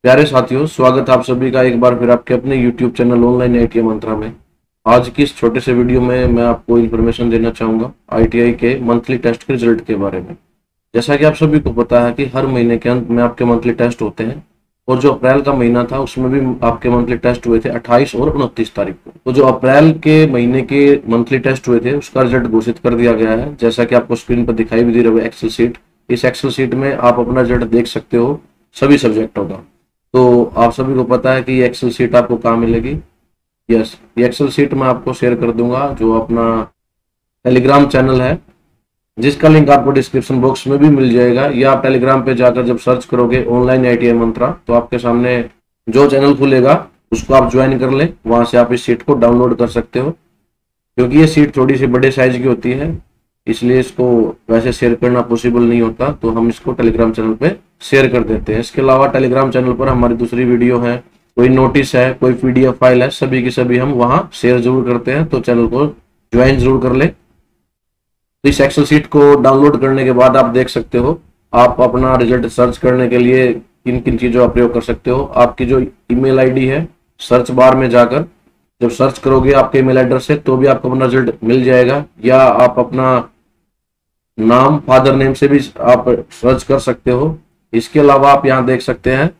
प्यारे साथियों, स्वागत है आप सभी का एक बार फिर आपके अपने YouTube channel online ITI Mantra में। आज की इस छोटे से वीडियो में मैं आपको इन्फॉर्मेशन देना चाहूँगा ITI के मंथली टेस्ट के रिजल्ट के बारे में। जैसा कि आप सभी को पता है कि हर महीने के अंत में आपके मंथली टेस्ट होते हैं और जो अप्रैल का महीना था उसमें भी आपके मंथली टेस्ट हुए थे 28 और 29 तारीख को। तो जो अप्रैल के महीने के मंथली टेस्ट हुए थे उसका रिजल्ट घोषित कर दिया गया है। जैसा कि आपको स्क्रीन पर दिखाई भी दे रहा है एक्सेल शीट। इस एक्सेल शीट में आप अपना रिजल्ट देख सकते हो सभी सब्जेक्टों का। तो आप सभी को पता है कि ये एक्सेल शीट आपको कहाँ मिलेगी। यस, ये एक्सेल शीट मैं आपको शेयर कर दूंगा जो अपना टेलीग्राम चैनल है, जिसका लिंक आपको डिस्क्रिप्शन बॉक्स में भी मिल जाएगा, या आप टेलीग्राम पे जाकर जब सर्च करोगे ऑनलाइन ITI मंत्रा तो आपके सामने जो चैनल खुलेगा उसको आप ज्वाइन कर ले। वहां से आप इस शीट को डाउनलोड कर सकते हो। क्योंकि ये शीट थोड़ी सी बड़े साइज की होती है इसलिए इसको वैसे शेयर करना पॉसिबल नहीं होता, तो हम इसको टेलीग्राम चैनल पे शेयर कर देते हैं। इसके अलावा टेलीग्राम चैनल पर हमारी दूसरी वीडियो है, कोई नोटिस है, कोई PDF फाइल है, सभी की सभी हम वहां शेयर जरूर करते हैं, तो चैनल को ज्वाइन जरूर कर ले। तो इस एक्सेल शीट को डाउनलोड करने के बाद आप देख सकते हो आप अपना रिजल्ट सर्च करने के लिए किन किन चीजों का प्रयोग कर सकते हो। आपकी जो ईमेल आईडी है, सर्च बार में जाकर जब सर्च करोगे आपके ईमेल एड्रेस से तो भी आपको अपना रिजल्ट मिल जाएगा, या आप अपना नाम फादर नेम से भी आप सर्च कर सकते हो। इसके अलावा आप यहाँ देख सकते हैं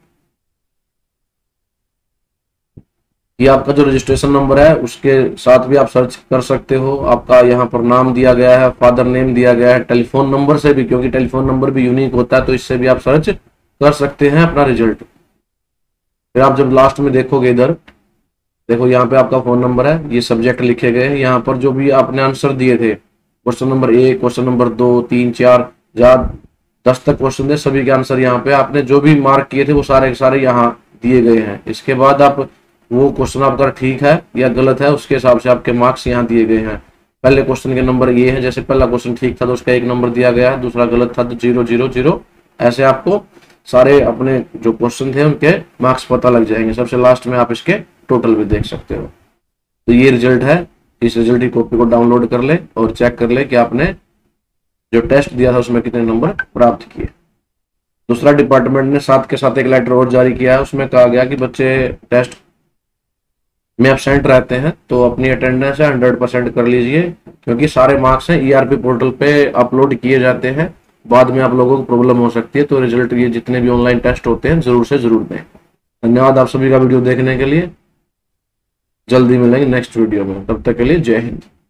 कि आपका जो रजिस्ट्रेशन नंबर है उसके साथ भी आप सर्च कर सकते हो। आपका यहाँ पर नाम दिया गया है, फादर नेम दिया गया है, टेलीफोन नंबर से भी, क्योंकि टेलीफोन नंबर भी यूनिक होता है तो इससे भी आप सर्च कर सकते हैं अपना रिजल्ट। फिर आप जब लास्ट में देखोगे इधर देखो, यहाँ पे आपका फोन नंबर है, ये सब्जेक्ट लिखे गए हैं। यहाँ पर जो भी आपने आंसर दिए थे, क्वेश्चन नंबर 1, क्वेश्चन नंबर 2, 3, 4 या 10 तक क्वेश्चन थे, सभी के आंसर यहाँ पे आपने जो भी मार्क किए थे वो सारे के सारे यहाँ दिए गए हैं। इसके बाद आप वो क्वेश्चन आपका ठीक है या गलत है उसके हिसाब से आपके मार्क्स यहाँ दिए गए हैं। पहले क्वेश्चन के नंबर ये है, जैसे पहला क्वेश्चन ठीक था तो उसका 1 नंबर दिया गया है, दूसरा गलत था तो 0, 0, 0। ऐसे आपको सारे अपने जो क्वेश्चन थे उनके मार्क्स पता लग जाएंगे। सबसे लास्ट में आप इसके टोटल भी देख सकते हो। तो ये रिजल्ट है। इस रिजल्ट की कॉपी को डाउनलोड कर ले और चेक कर ले कि आपने जो टेस्ट दिया था उसमें कितने नंबर प्राप्त किए। दूसरा, डिपार्टमेंट ने साथ के साथ एक लेटर और जारी किया है। उसमें कहा गया कि बच्चे टेस्ट में एब्सेंट रहते हैं तो अपनी अटेंडेंस है 100% कर लीजिए, क्योंकि सारे मार्क्स हैं ERP पोर्टल पे अपलोड किए जाते हैं। बाद में आप लोगों को प्रॉब्लम हो सकती है, तो रिजल्ट ये जितने भी ऑनलाइन टेस्ट होते हैं जरूर से जरूर दें। धन्यवाद आप सभी का वीडियो देखने के लिए। जल्दी मिलेंगे नेक्स्ट वीडियो में, तब तक के लिए जय हिंद।